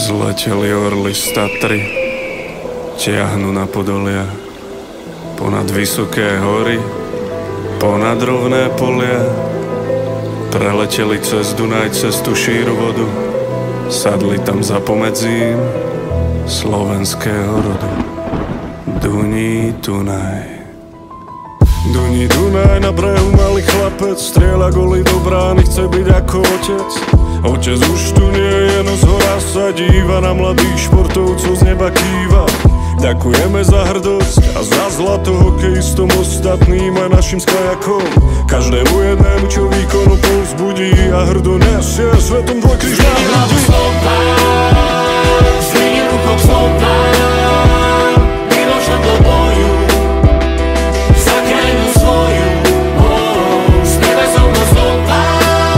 Zleteli orly z Tatry, tiahnu na podolia, ponad vysoké hory, ponad rovné polia. Preleteli cez Dunaj, cez tú šíru vodu, sadli tam za pomedzím slovenského rodu. Duní Dunaj. Duní Dunaj, na brehu malý chlapec, strieľa goly do brány, chce byť ako otec. Otec už tu nie je, no zhora sa díva na mladých športovcov, z neba kýva. Ďakujeme za hrdosť a za zlato hokejistom, ostatným aj našim skajakom. Každému jednému, čo výkonu povzbudí a hrdo nesie svetom dvojkríž na hrudi. Zdvihni rukou Slovan, vyloža do boju za krajinu svoju. Spievaj so mnou Slovan.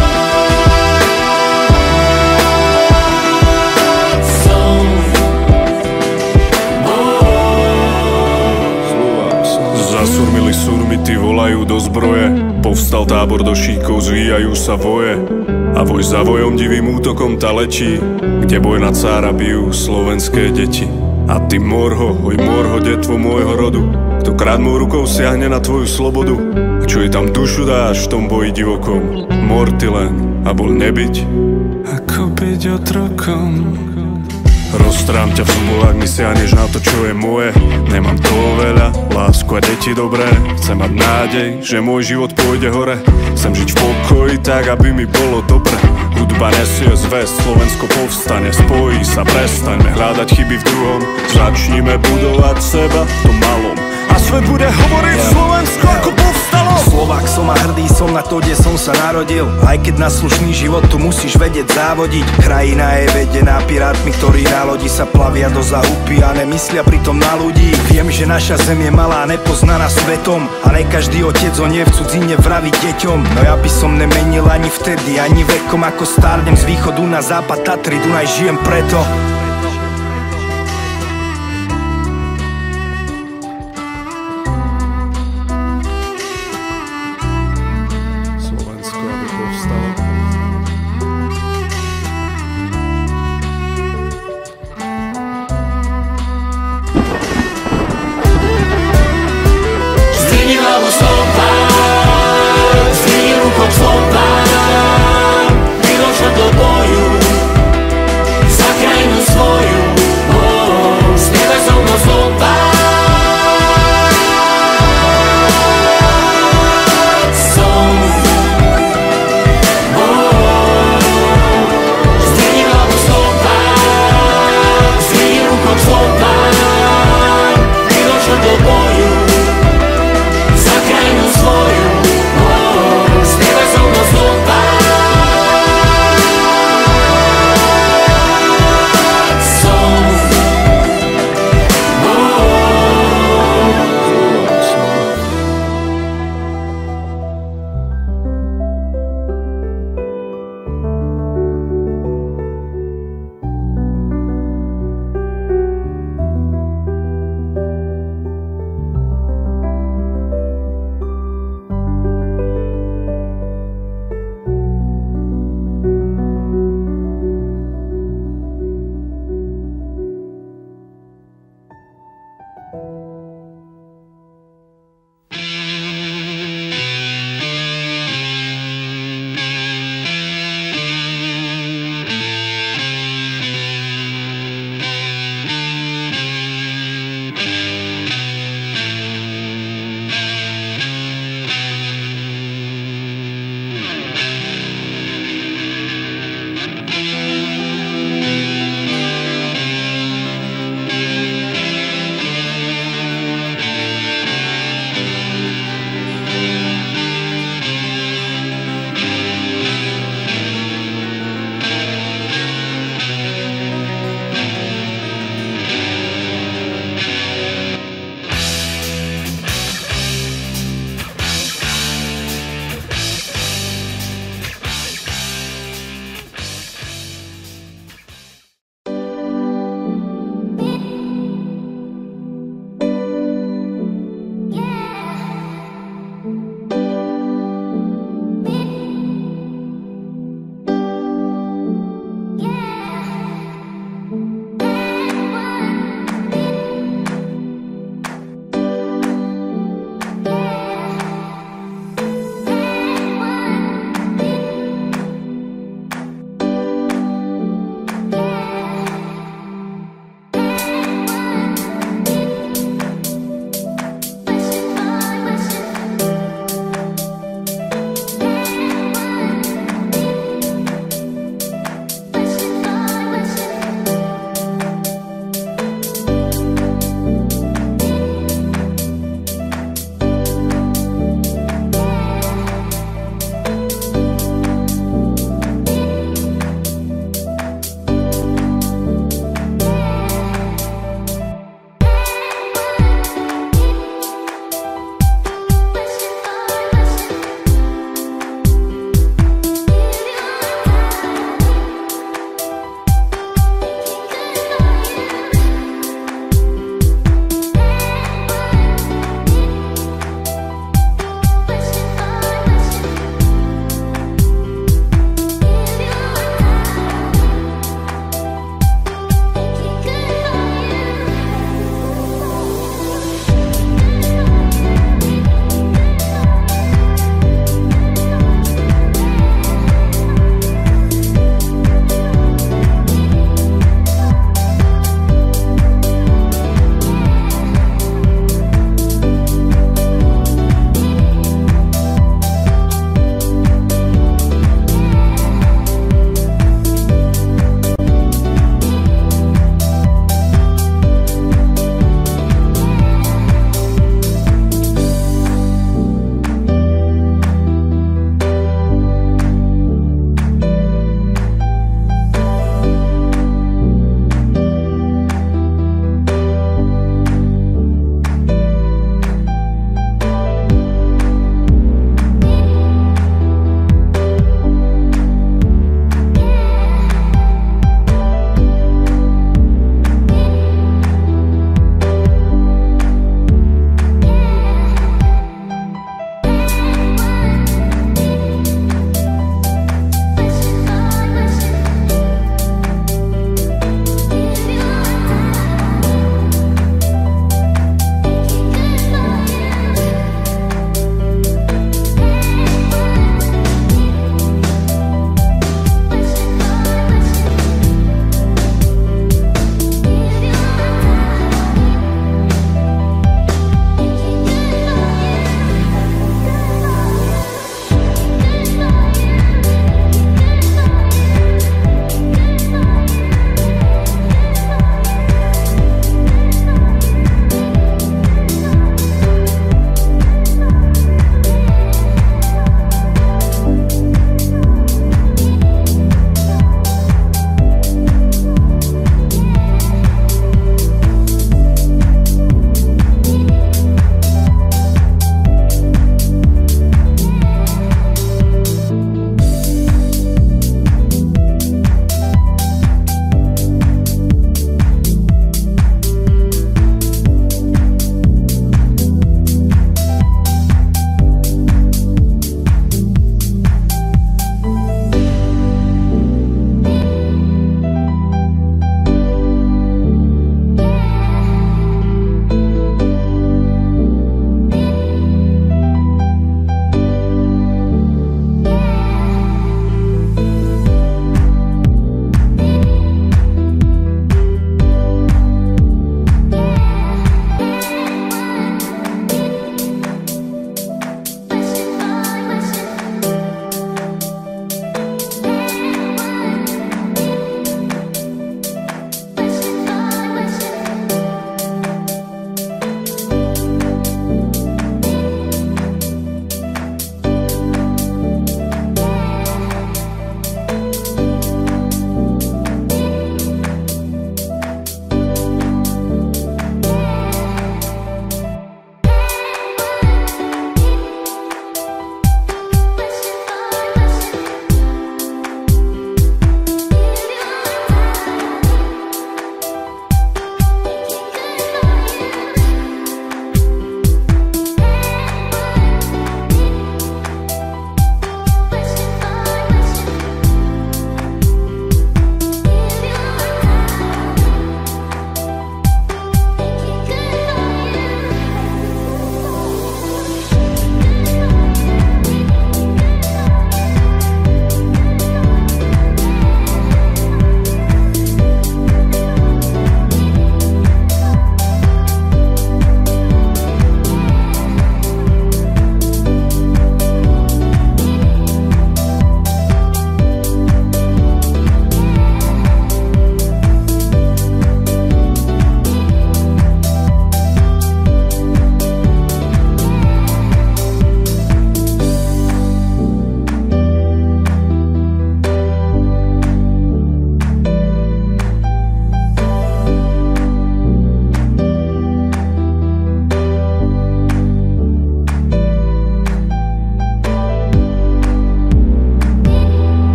Zasurmili surmity, volajú do zbroje, povstal tábor do šíkov, zvíjajú sa voje. A voj za vojom divým útokom ta lečí, kde boj na cára bijú slovenské deti. A ty morho, hoj morho, detvo môjho rodu, kto krátmou rukou siahne na tvoju slobodu. A čo jej tam dušu dáš v tom boji divokom, mor ty len a bol nebyť, ako byť otrokom. Roztrám ťa v zubu, ak mi siahneš na to, čo je moje. Nemám toho veľa, lásku a deti dobré. Chcem mať nádej, že môj život pôjde hore. Chcem žiť v pokoji tak, aby mi bolo dobre. Hudba nesie zväzť, Slovensko povstane, spojí sa, prestaňme hľadať chyby v druhom. Začnime budovať seba v tom malom a svet bude hovoriť Slovensko ako povstalo. Slovák som a hrdý som na to, kde som sa narodil. Aj keď na slušný život tu musíš vedieť závodiť. Krajina je vedená pirátmi, ktorí na lodi sa plavia do zahupy a nemyslia pritom na ľudí. Viem, že naša zem je malá, nepoznaná svetom a ne každý otec o nie v cudzine vraví deťom. No ja by som nemenil ani vtedy, ani vekom, ako stárnem z východu na západ Tatry, Dunaj žijem preto.